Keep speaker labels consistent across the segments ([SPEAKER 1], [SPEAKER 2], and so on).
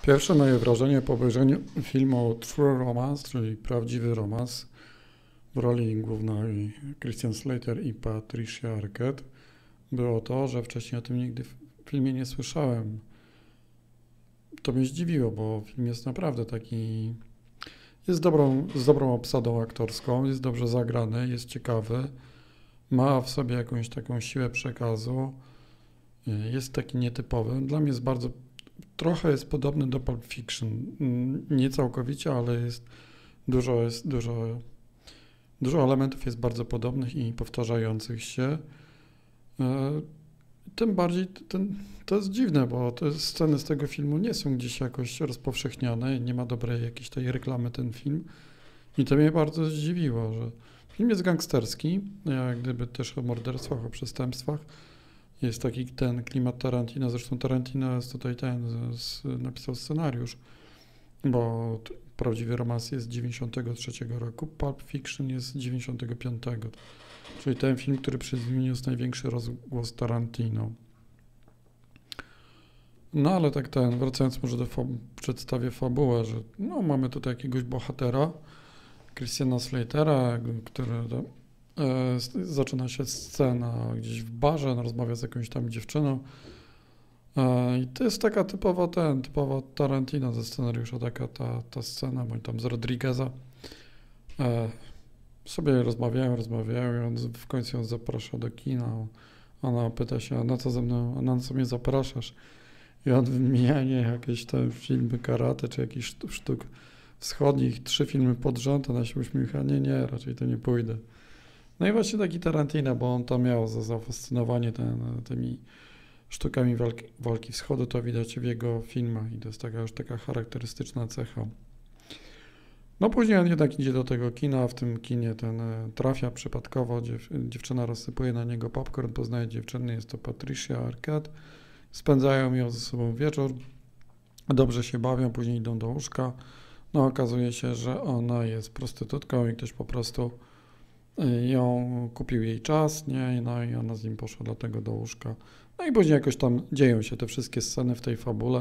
[SPEAKER 1] Pierwsze moje wrażenie po obejrzeniu filmu True Romance, czyli prawdziwy romans, w roli głównej Christian Slater i Patricia Arquette, było to, że wcześniej o tym nigdy w filmie nie słyszałem. To mnie zdziwiło, bo film jest naprawdę taki... z dobrą obsadą aktorską, jest dobrze zagrany, jest ciekawy, ma w sobie jakąś taką siłę przekazu, jest taki nietypowy. Dla mnie jest bardzo... Trochę jest podobny do Pulp Fiction. Nie całkowicie, ale dużo elementów jest bardzo podobnych i powtarzających się. Tym bardziej to jest dziwne, bo te sceny z tego filmu nie są gdzieś jakoś rozpowszechniane, nie ma dobrej jakiejś tej reklamy ten film. I to mnie bardzo zdziwiło, że film jest gangsterski, jak gdyby też o morderstwach, o przestępstwach. Jest taki ten klimat Tarantino, zresztą Tarantino jest tutaj napisał scenariusz, bo prawdziwy romans jest z 93 roku, Pulp Fiction jest z 95, czyli ten film, który przyniósł największy rozgłos Tarantino. No ale tak wracając może przedstawię fabułę, że no, mamy tutaj jakiegoś bohatera, Christiana Slatera, który zaczyna się scena gdzieś w barze, on rozmawia z jakąś tam dziewczyną. I to jest taka typowa Tarantino ze scenariusza, taka ta scena, bo tam z Rodrigueza sobie rozmawiają i on w końcu ją zaprasza do kina. Ona pyta się, na co mnie zapraszasz? I on wymienia jakieś tam filmy karate, czy jakichś sztuk wschodnich, 3 filmy pod rząd, ona się uśmiecha, nie, raczej to nie pójdę. No i właśnie taki Tarantino, bo on tam miał za zafascynowanie tymi sztukami walki wschodu, to widać w jego filmach i to jest już taka charakterystyczna cecha. No później on jednak idzie do tego kina, a w tym kinie trafia przypadkowo, dziewczyna rozsypuje na niego popcorn, poznaje dziewczynę, jest to Patricia Arquette, spędzają ją ze sobą wieczór, dobrze się bawią, później idą do łóżka, no okazuje się, że ona jest prostytutką i ktoś po prostu ją kupił jej czas, nie? No i ona z nim poszła dlatego do łóżka. No i później jakoś tam dzieją się te wszystkie sceny w tej fabule.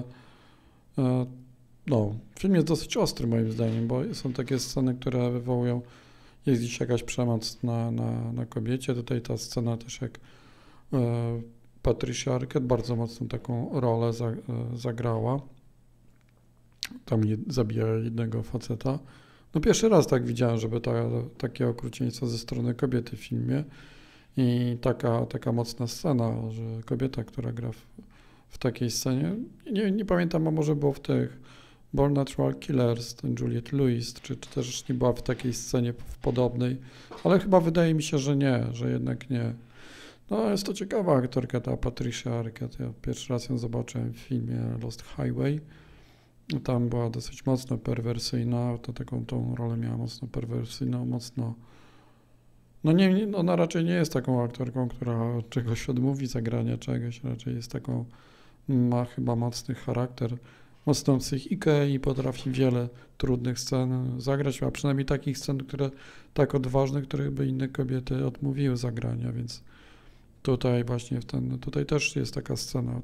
[SPEAKER 1] No, film jest dosyć ostry moim zdaniem, bo są takie sceny, które wywołują, jest gdzieś jakaś przemoc na kobiecie. Tutaj ta scena też jak Patricia Arquette bardzo mocną taką rolę zagrała. Tam zabija jednego faceta. No pierwszy raz tak widziałem, żeby takie okrucieństwo ze strony kobiety w filmie i taka mocna scena, że kobieta, która gra w takiej scenie, nie pamiętam, a może było w tych Born Natural Killers, ten Juliette Lewis, czy też nie była w takiej scenie w podobnej, ale chyba wydaje mi się, że nie, że jednak nie. No jest to ciekawa aktorka, ta Patricia Arquette, ja pierwszy raz ją zobaczyłem w filmie Lost Highway. Tam była dosyć mocno perwersyjna, tą rolę miała mocno perwersyjną, mocno... No ona raczej nie jest taką aktorką, która czegoś odmówi, zagrania czegoś, raczej jest taką, ma chyba mocny charakter, mocną psychikę i potrafi wiele trudnych scen zagrać, a przynajmniej takich scen, które tak odważne, których by inne kobiety odmówiły zagrania, więc tutaj właśnie tutaj też jest taka scena,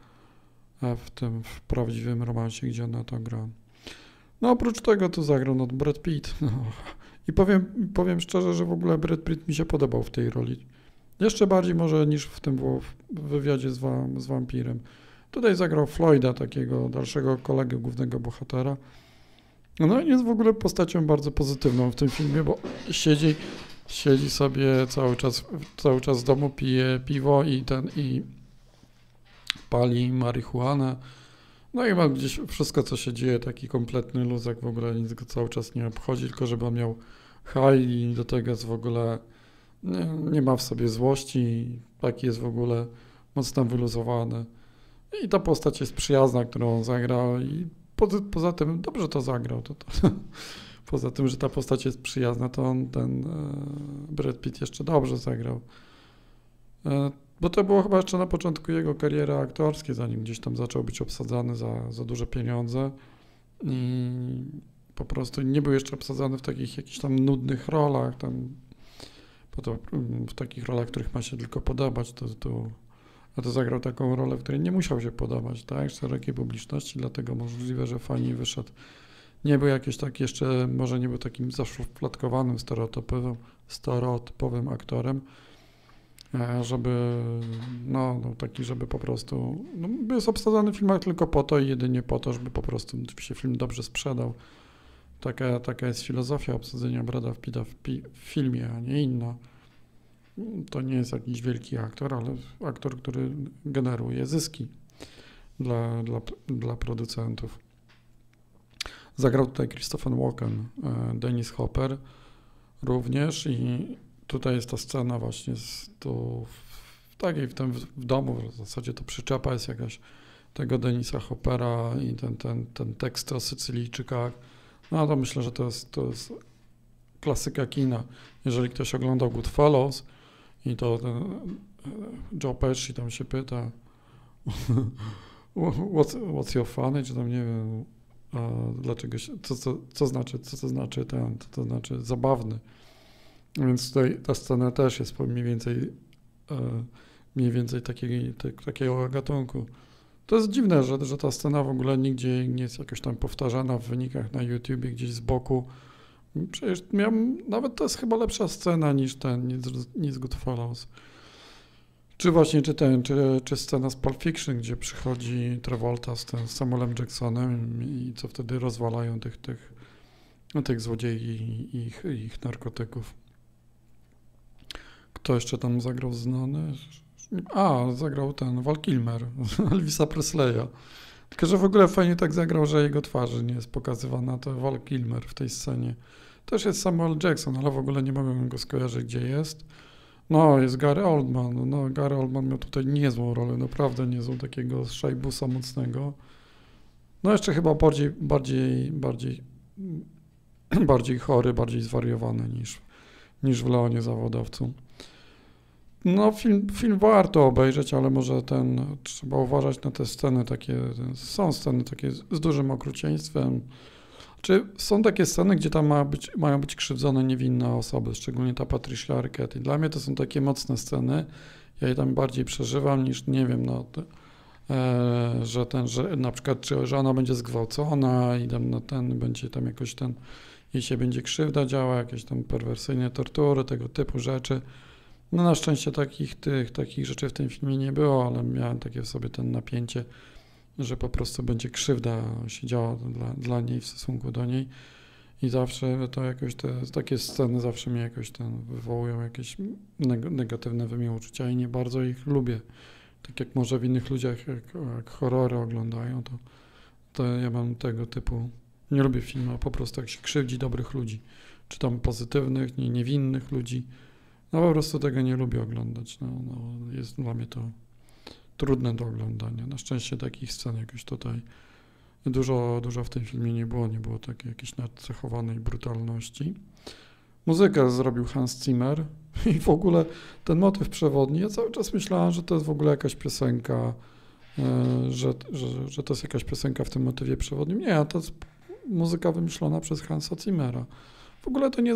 [SPEAKER 1] w prawdziwym romansie, gdzie ona to gra. No oprócz tego tu zagrał Brad Pitt. No. I powiem szczerze, że w ogóle Brad Pitt mi się podobał w tej roli. Jeszcze bardziej może niż w tym w wywiadzie z wampirem. Tutaj zagrał Floyda, takiego dalszego kolegę głównego bohatera. No i jest w ogóle postacią bardzo pozytywną w tym filmie, bo siedzi sobie cały czas w domu, pije piwo i pali marihuanę. No i ma gdzieś wszystko, co się dzieje, taki kompletny luzak, w ogóle nic go cały czas nie obchodzi, tylko żeby on miał haj i do tego jest w ogóle, nie ma w sobie złości, taki jest w ogóle mocno wyluzowany. I ta postać jest przyjazna, którą on zagrał i poza tym dobrze to zagrał. Poza tym, że ta postać jest przyjazna, to Brad Pitt jeszcze dobrze zagrał. Bo to było chyba jeszcze na początku jego kariery aktorskiej, zanim gdzieś tam zaczął być obsadzany za duże pieniądze i po prostu nie był jeszcze obsadzany w takich jakichś tam nudnych rolach, w takich rolach, których ma się tylko podobać, to a to zagrał taką rolę, w której nie musiał się podobać, tak, szerokiej publiczności, dlatego możliwe, że fajnie wyszedł. Nie był jakiś tak jeszcze, może nie był takim zaszufladkowanym, stereotypowym aktorem, żeby, taki, żeby po prostu, jest obsadzony w filmach tylko po to i jedynie po to, żeby po prostu się film dobrze sprzedał. Taka jest filozofia obsadzenia Brada Pitta w filmie, a nie inna. To nie jest jakiś wielki aktor, ale aktor, który generuje zyski dla producentów. Zagrał tutaj Christopher Walken, Dennis Hopper również i tutaj jest ta scena właśnie w domu, w zasadzie to przyczepa jest jakaś tego Denisa Hoppera i ten tekst o Sycylijczykach. No to myślę, że to jest klasyka kina. Jeżeli ktoś oglądał Goodfellas i to Joe Pesci tam się pyta what's your funny, czy tam nie wiem, dlaczego co to znaczy zabawny. Więc tutaj ta scena też jest mniej więcej takiego gatunku. To jest dziwne, że ta scena w ogóle nigdzie nie jest jakoś tam powtarzana w wynikach na YouTubie gdzieś z boku. Przecież nawet to jest chyba lepsza scena niż Goodfellas. Czy właśnie, czy scena z Pulp Fiction, gdzie przychodzi Travolta z Samuelem Jacksonem i co wtedy rozwalają tych złodziei i ich narkotyków. Kto jeszcze tam zagrał znany? Zagrał Val Kilmer, Elvisa Presleya. Tylko, że w ogóle fajnie tak zagrał, że jego twarzy nie jest pokazywana, to Val Kilmer w tej scenie. Też jest Samuel Jackson, ale w ogóle nie mogłem go skojarzyć, gdzie jest. Jest Gary Oldman. Gary Oldman miał tutaj niezłą rolę, naprawdę niezłą, takiego szajbusa mocnego. Jeszcze chyba bardziej chory, bardziej zwariowany niż w Leonie Zawodowcu. Film warto obejrzeć, ale może trzeba uważać na te sceny są sceny takie z dużym okrucieństwem. Czy są takie sceny, gdzie tam mają być krzywdzone niewinne osoby, szczególnie ta Patricia Arquette. I dla mnie to są takie mocne sceny, ja je tam bardziej przeżywam niż, nie wiem, że na przykład, że ona będzie zgwałcona i będzie tam jakoś jej się będzie krzywda działa, jakieś tam perwersyjne tortury, tego typu rzeczy. Na szczęście takich rzeczy w tym filmie nie było, ale miałem takie w sobie napięcie, że po prostu będzie krzywda się działa dla niej w stosunku do niej i zawsze to jakoś takie sceny zawsze mnie jakoś wywołują jakieś negatywne we mnie uczucia i nie bardzo ich lubię. Tak jak może w innych ludziach, jak horrory oglądają, to ja mam tego typu, nie lubię filmu, po prostu jak się krzywdzi dobrych ludzi, czy tam pozytywnych, niewinnych ludzi. Po prostu tego nie lubię oglądać. Jest dla mnie to trudne do oglądania. Na szczęście takich scen jakoś tutaj dużo w tym filmie nie było takiej jakiejś nacechowanej brutalności. Muzykę zrobił Hans Zimmer i w ogóle ten motyw przewodni, ja cały czas myślałem, że to jest w ogóle jakaś piosenka, że to jest jakaś piosenka w tym motywie przewodnim. Nie, to jest muzyka wymyślona przez Hansa Zimmera. W ogóle to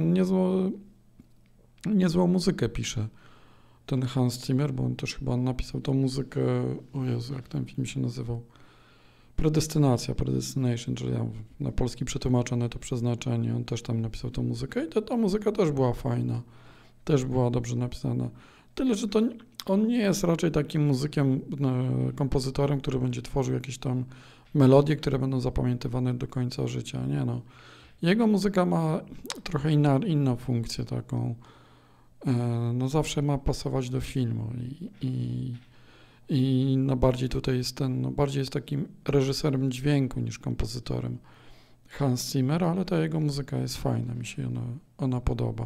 [SPEAKER 1] niezłą muzykę pisze ten Hans Zimmer, bo on też chyba napisał tą muzykę, o Jezu, jak ten film się nazywał, Predestination, czyli na polski przetłumaczone to przeznaczenie, on też tam napisał tą muzykę i ta muzyka też była fajna, też była dobrze napisana. Tyle, że on nie jest raczej takim muzykiem, kompozytorem, który będzie tworzył jakieś tam melodie, które będą zapamiętywane do końca życia, nie no. Jego muzyka ma trochę inną funkcję taką, zawsze ma pasować do filmu i bardziej tutaj jest bardziej jest takim reżyserem dźwięku niż kompozytorem Hans Zimmer, ale ta jego muzyka jest fajna, mi się ona podoba.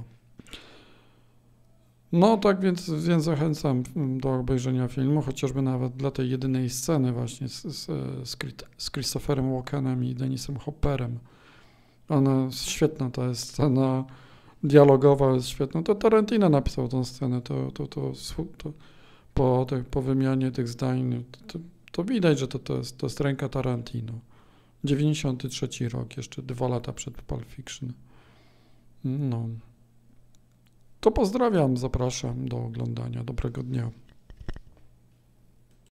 [SPEAKER 1] Tak więc zachęcam do obejrzenia filmu, chociażby nawet dla tej jedynej sceny właśnie z Christopherem Walkenem i Denisem Hopperem. Ona jest świetna, ta jest scena dialogowa, jest świetna. To Tarantino napisał tą scenę, po wymianie tych zdań, to widać, że to jest ręka Tarantino. 93 rok, jeszcze 2 lata przed Pulp Fiction. To pozdrawiam, zapraszam do oglądania. Dobrego dnia.